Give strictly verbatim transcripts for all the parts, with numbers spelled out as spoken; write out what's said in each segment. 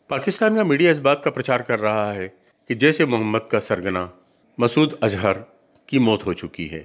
पाकिस्तान का मीडिया इस बात का प्रचार कर रहा है कि जैश-ए-मोहम्मद का सरगना मसूद अजहर की मौत हो चुकी है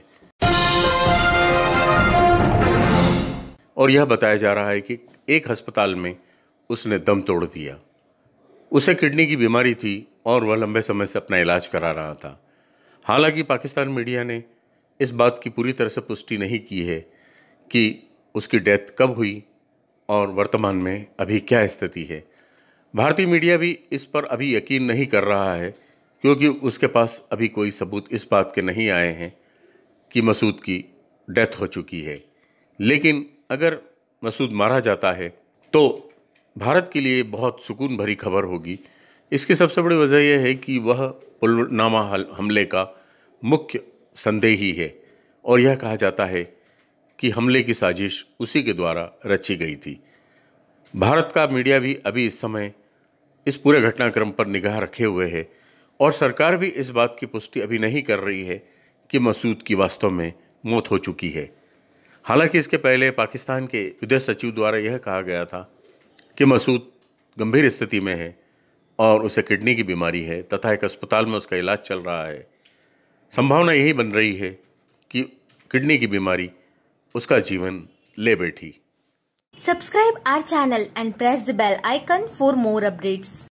और यह बताया जा रहा है कि एक अस्पताल में उसने दम तोड़ दिया। उसे किडनी की बीमारी थी और वह लंबे समय से अपना इलाज करा रहा था। हालांकि पाकिस्तान मीडिया ने इस बात की पूरी तरह से पुष्टि नहीं की है कि उसकी डेथ कब हुई और वर्तमान में अभी क्या स्थिति है। भारतीय मीडिया भी इस पर अभी यकीन नहीं कर रहा है क्योंकि उसके पास अभी कोई सबूत इस बात के नहीं आए हैं कि मसूद की डेथ हो चुकी है। लेकिन अगर मसूद मारा जाता है तो भारत के लिए बहुत सुकून भरी खबर होगी। इसकी सबसे बड़ी वजह यह है कि वह पुलवामा हमले का मुख्य संदेही है और यह कहा जाता है कि हमले की साजिश उसी के द्वारा रची गई थी। भारत का मीडिया भी अभी इस समय इस पूरे घटनाक्रम पर निगाह रखे हुए है और सरकार भी इस बात की पुष्टि अभी नहीं कर रही है कि मसूद की वास्तव में मौत हो चुकी है। हालांकि इसके पहले पाकिस्तान के विदेश सचिव द्वारा यह कहा गया था कि मसूद गंभीर स्थिति में है और उसे किडनी की बीमारी है तथा एक अस्पताल में उसका इलाज चल रहा है। संभावना यही बन रही है कि किडनी की बीमारी उसका जीवन ले बैठी। Subscribe our channel and press the bell icon for more updates.